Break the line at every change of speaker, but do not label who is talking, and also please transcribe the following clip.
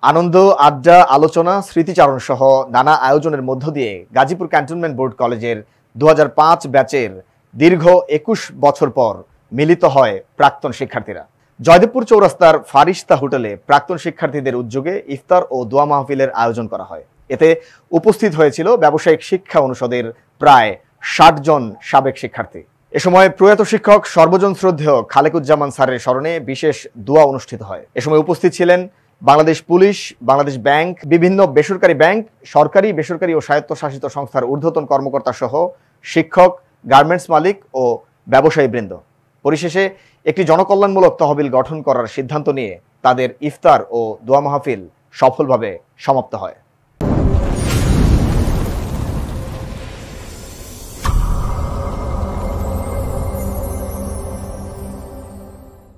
আনন্দ, আড্ডা, আলোচনা, স্মৃতিচারণ সহ নানা আয়োজনের মধ্য দিয়ে গাজীপুর ক্যান্টনমেন্ট বোর্ড কলেজের 2005 ব্যাচের দীর্ঘ 21 বছর পর মিলিত হয় প্রাক্তন শিক্ষার্থীরা। জয়দেবপুর চৌরাস্তার ফারিস্তা হোটেলে প্রাক্তন শিক্ষার্থীদের উদ্যোগে ইফতার ও দোয়া মাহফিলের আয়োজন করা হয়। এতে উপস্থিত হয়েছিল ব্যবসায়িক শিক্ষা অনুষদের প্রায় 60 জন সাবেক শিক্ষার্থী। এ সময় প্রয়াত শিক্ষক সর্বজন শ্রদ্ধেয় খালেকুজ্জামান স্যারের স্মরণে বিশেষ দোয়া অনুষ্ঠিত হয়। এ সময় উপস্থিত ছিলেন বাংলাদেশ পুলিশ, বাংলাদেশ ব্যাংক, বিভিন্ন বেসরকারি ব্যাংক, সরকারি, বেসরকারি ও স্বায়ত্তশাসিত সংস্থার ঊর্ধ্বতন কর্মকর্তা সহ শিক্ষক, গার্মেন্টস মালিক ও ব্যবসায়ীবৃন্দ। পরিশেষে একটি জনকল্যাণমূলক তহবিল গঠন করার সিদ্ধান্ত নিয়ে তাদের ইফতার ও দোয়া মাহফিল সফলভাবে সমাপ্ত হয়।